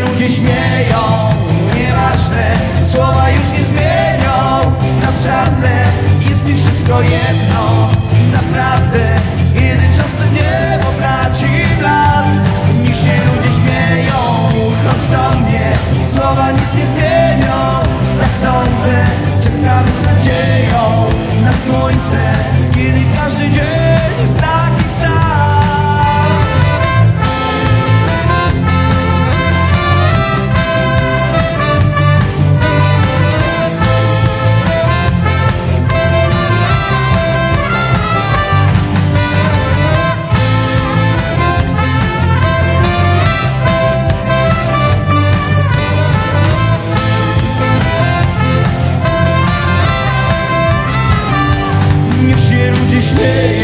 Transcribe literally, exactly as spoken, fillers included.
ludzie śmieją, nieważne, słowa już nie zmienią. Nadrzędne jest mi wszystko jedno, naprawdę. Kiedy czasem niebo traci blask, niech się ludzie śmieją, choć do mnie słowa nic nie zmienią. Tak sądzę, czekamy z nadzieją na słońce, kiedy każdy dzień jest taki sam. Niech się ludzie śmieją,